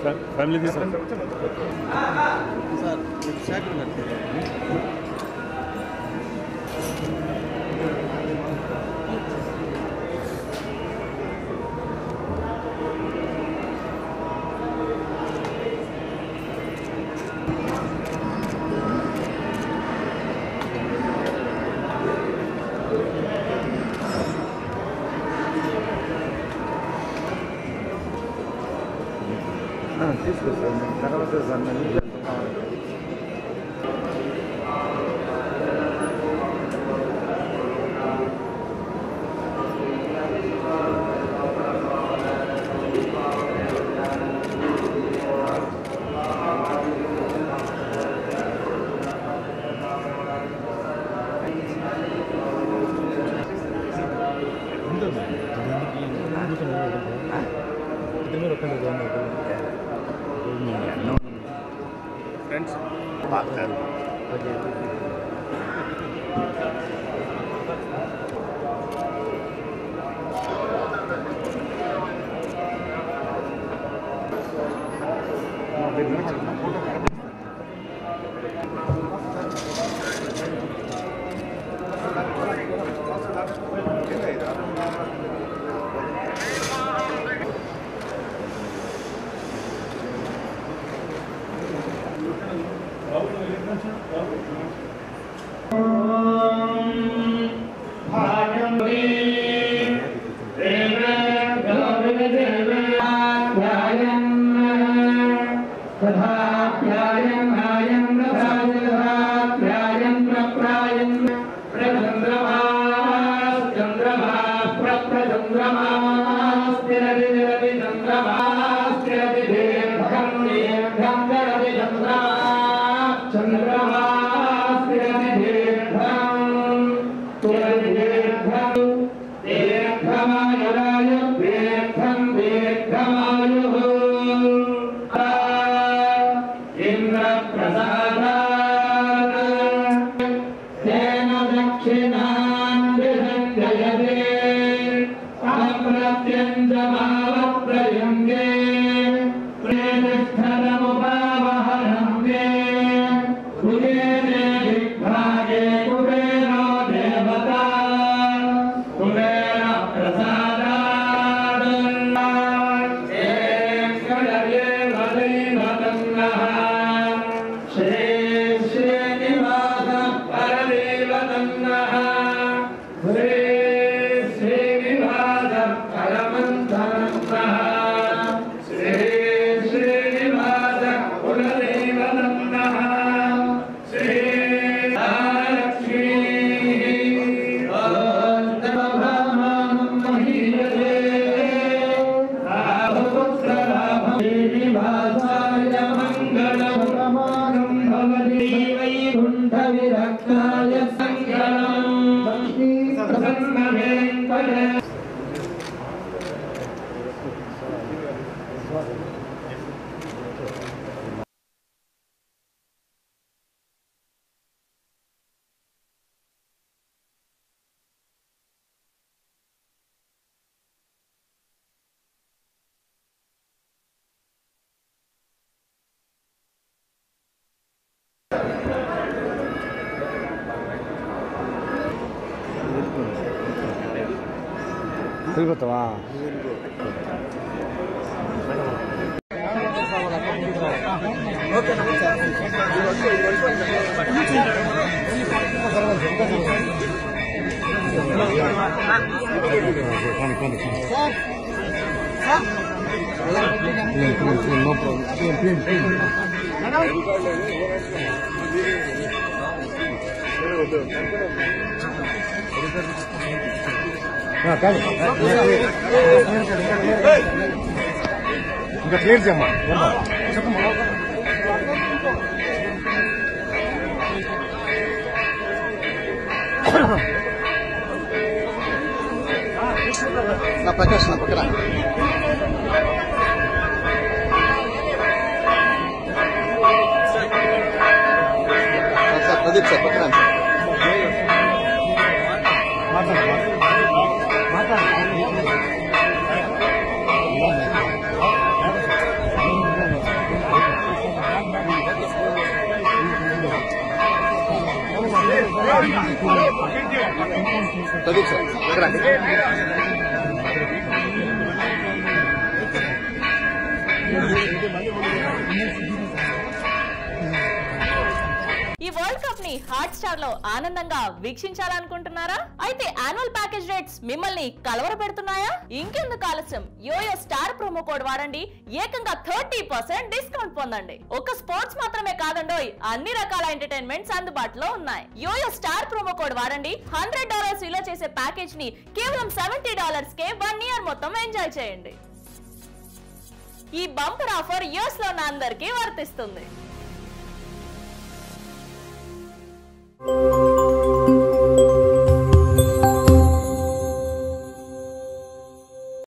Family తీసుకురా sir తీసుకొస్తాను తర్వాత సార్ నేను ఫ్రెండ్స్ వెళ్ళిపోతావా ఇంకా క్లియర్ చేయమ్మా చెప్పమ్మా నా ప్రకాష్ నా పక్కన సార్ ప్రదీప్ సార్ పక్కన ప్రదీప్ సార్ పక్కరండి. ఈ వరల్డ్ కప్ ని హాట్ స్టార్ లో ఆనందంగా వీక్షించాలనుకుంటున్నారా? అయితే యాన్యువల్ ప్యాకేజ్ రేట్స్ మిమ్మల్ని కలవరపెడుతున్నాయా? ఇంకెందుకు ఆలస్యం, యోయో స్టార్ ప్రోమో కోడ్ వాడండి, ఏకంగా 30% డిస్కౌంట్ పొందండి. ఒక స్పోర్ట్స్ మాత్రమే కాదండోయ్, అన్ని రకాల ఎంటర్టైన్మెంట్స్ అందుబాటులో ఉన్నాయి. యోయో స్టార్ ప్రోమో కోడ్ వాడండి, $100 విలువ చేసే ప్యాకేజ్ ని కేవలం $70 కే 1 year మొత్తం ఎంజాయ్ చేయండి. ఈ బంపర్ ఆఫర్ యూఎస్ లో అందరికీ వర్తిస్తుంది.